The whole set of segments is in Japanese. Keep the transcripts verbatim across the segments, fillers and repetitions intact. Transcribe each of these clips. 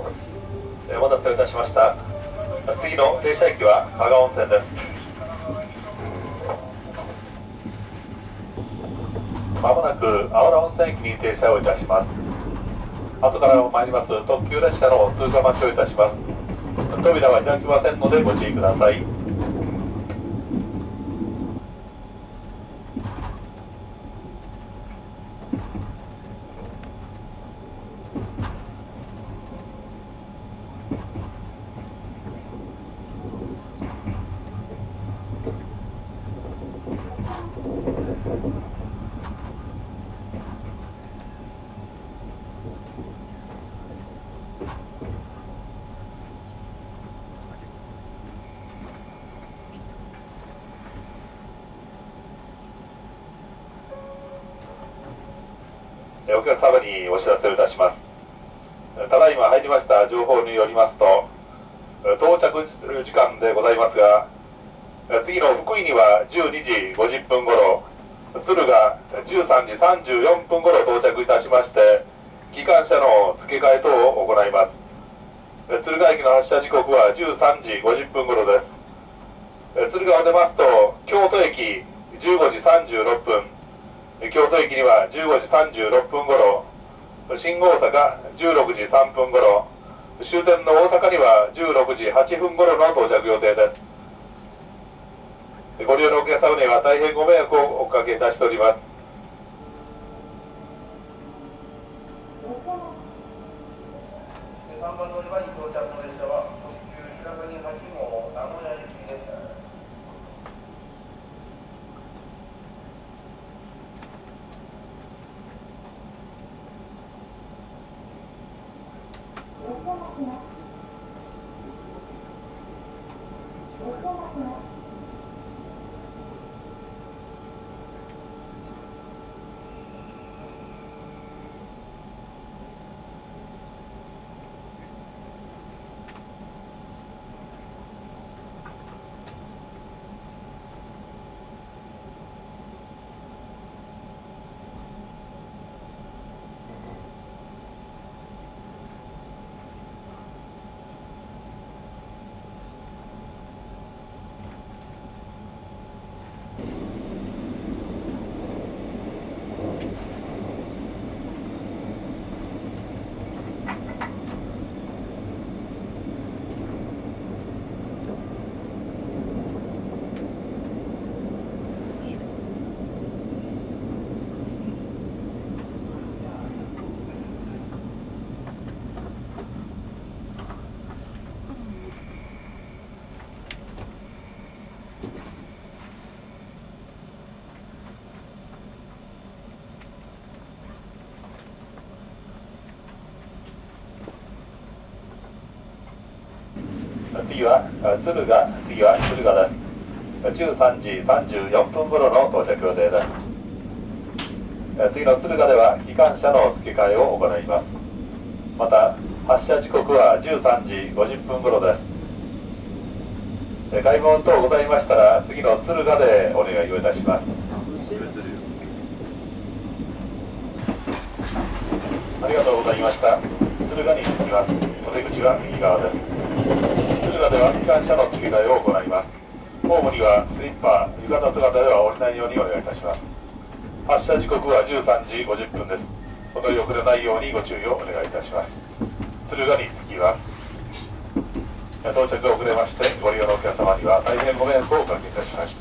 お待たせいたしました。次の停車駅は加賀温泉です。まもなくあわら温泉駅に停車をいたします。後から参ります特急列車の通過待ちをいたします。扉は開きませんのでご注意ください。お客様にお知らせをいたします。ただいま入りました情報によりますと、到着時間でございますが、次の福井にはじゅうにじごじゅっぷんごろ、敦賀じゅうさんじさんじゅうよんぷんごろ到着いたしまして、機関車の付け替え等を行います。敦賀駅の発車時刻はじゅうさんじごじゅっぷんごろです。敦賀を出ますと、京都駅じゅうごじさんじゅうろっぷん、京都駅にはじゅうごじさんじゅうろっぷんごろ、新大阪じゅうろくじさんぷんごろ、終点の大阪にはじゅうろくじはっぷんごろの到着予定です。ご利用のお客様には大変ご迷惑をおかけいたしております。さんばん乗り場に到着の列車は特急ひらかにはち号名古屋行きです。次は敦賀、次は敦賀です。じゅうさんじさんじゅうよんぷんごろの到着予定です。次の敦賀では機関車の付け替えを行います。また発車時刻はじゅうさんじごじゅっぷんごろです。買い物等ございましたら次の敦賀でお願いをいたします。ありがとうございました。敦賀に着きます。お出口は右側です。敦賀では機関車の付け替えを行います。ホームにはスリッパ、浴衣姿では降りないようにお願いいたします。発車時刻はじゅうさんじごじゅっぷんです。お乗り遅れないようにご注意をお願いいたします。敦賀に着きます。到着遅れましてご利用のお客様には大変ご迷惑をおかけいたしました。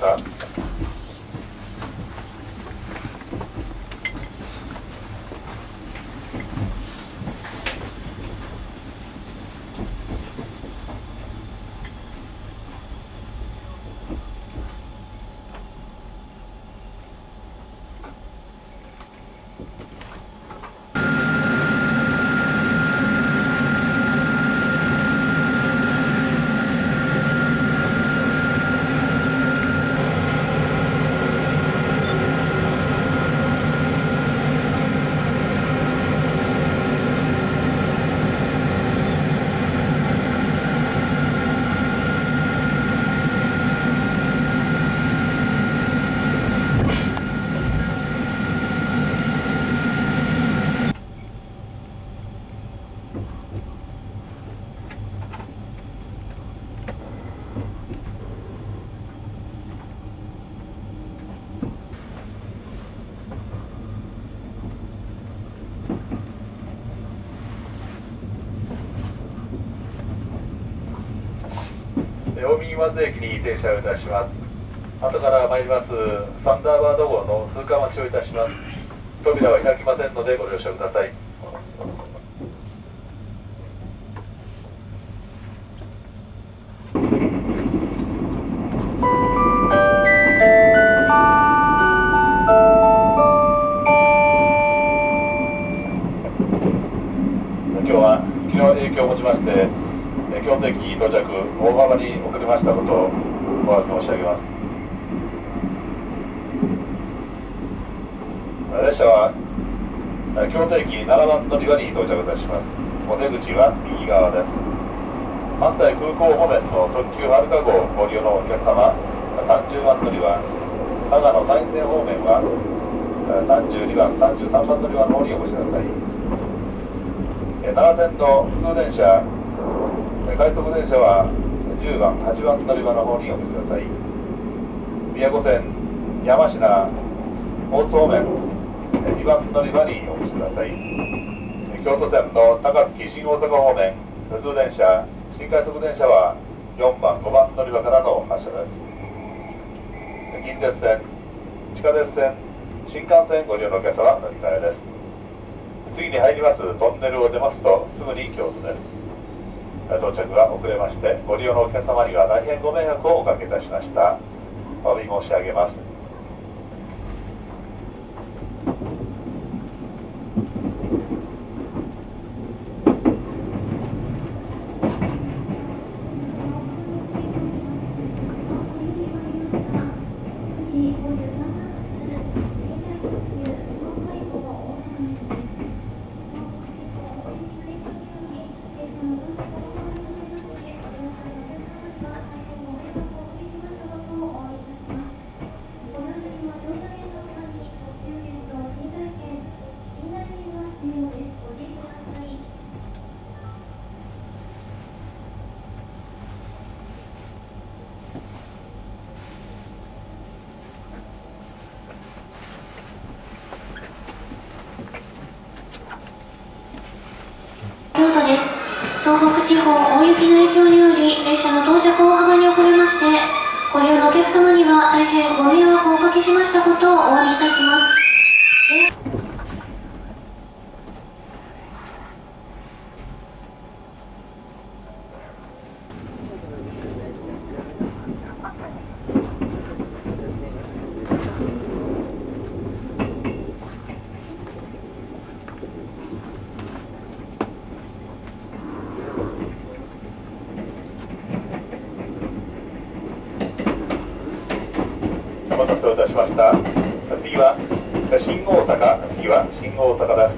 松駅に停車をいたします。後から参りますサンダーバード号の通過待ちをいたします。扉は開きませんのでご了承ください。今日は雪の影響をもちまして京都駅に到着大幅に遅れましたことをお詫び申し上げます。列車は京都駅ななばん乗り場に到着いたします。お出口は右側です。関西空港方面の特急はるか号ご利用のお客様さんじゅうばん乗り場、佐賀の山陰線方面はさんじゅうにばん、さんじゅうさんばん乗り場の方にお越しください。奈良線の普通電車、快速電車はじゅうばん、はちばん乗り場の方にお越しください。宮古線、山科、大津方面にばん乗り場にお越しください。京都線の高槻新大阪方面普通電車、新快速電車はよんばん、ごばん乗り場からの発車です。近鉄線、地下鉄線、新幹線ご利用のお客様乗り換えです。次に入りますトンネルを出ますとすぐに京都です。到着が遅れましてご利用のお客様には大変ご迷惑をおかけいたしました。お詫び申し上げます。 京都です。東北地方大雪の影響により列車の到着を大幅に遅れまして、ご利用のお客様には大変ご迷惑をおかけしましたことをお詫びいたします。 お待たせをいたしました。次は新大阪、次は新大阪です。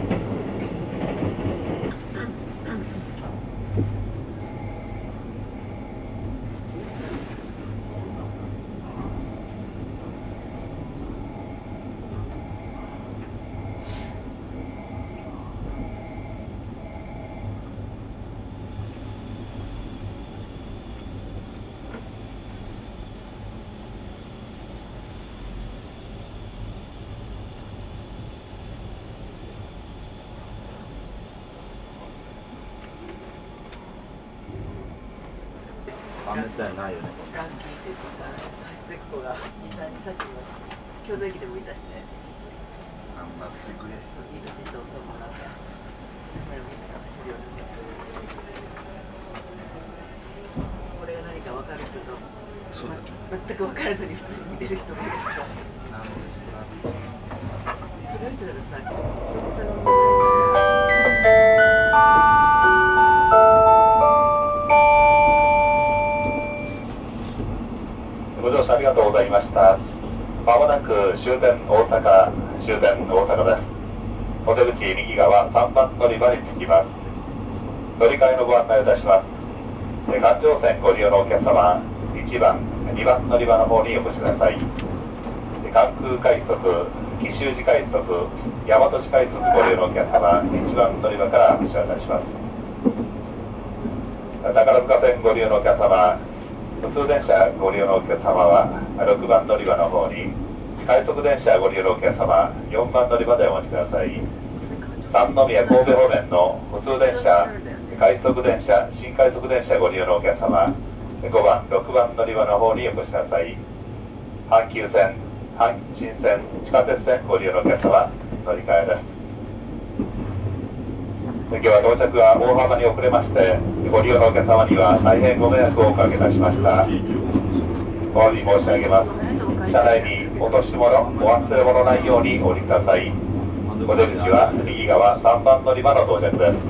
めったにないよね。 ガン聞いてとか走ってく子がいたにさっきも京都駅でもいたしね。 頑張ってくれ。 いい年しておそうもらって。みんな走るように。これが何か分かるけど、 そうですね。 全く分からずに普通に見てる人もいるしさ。 なるほど。 その人らがさ、 ご乗車ありがとうございました。まもなく終点大阪、終点大阪です。お出口右側さんばん乗り場に着きます。乗り換えのご案内をいたします。環状線ご利用のお客様、いちばん、にばん乗り場の方にお越しください。関空快速、紀州路快速、大和市快速ご利用のお客様、いちばん乗り場から発車いたします。宝塚線ご利用のお客様、普通電車ご利用のお客様はろくばん乗り場の方に、快速電車ご利用のお客様よんばん乗り場でお待ちください。三宮神戸方面の普通電車、快速電車、新快速電車ご利用のお客様、 ごばん、ろくばん乗り場の方にお越しください。阪急線、阪神線、地下鉄線ご利用のお客様、乗り換えです。今日は到着が大幅に遅れまして、ご利用のお客様には大変ご迷惑をおかけいたしました。お詫び申し上げます。車内に落とし物、お忘れ物ないようにお降りください。お出口は右側さんばん乗り場の到着です。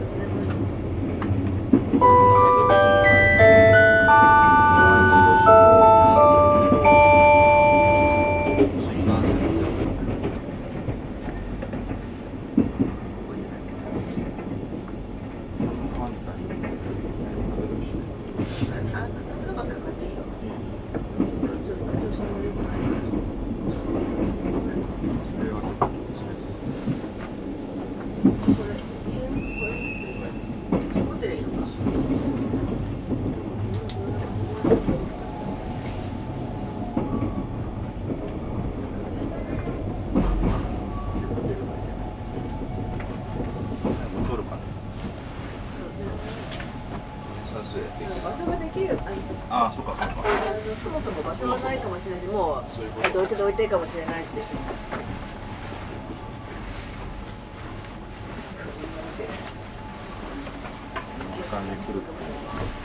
場所ができる。 ああ、そうか、そうか。 そもそも場所がないかもしれないし、もうどいてどいてかもしれないし。 時間に来る。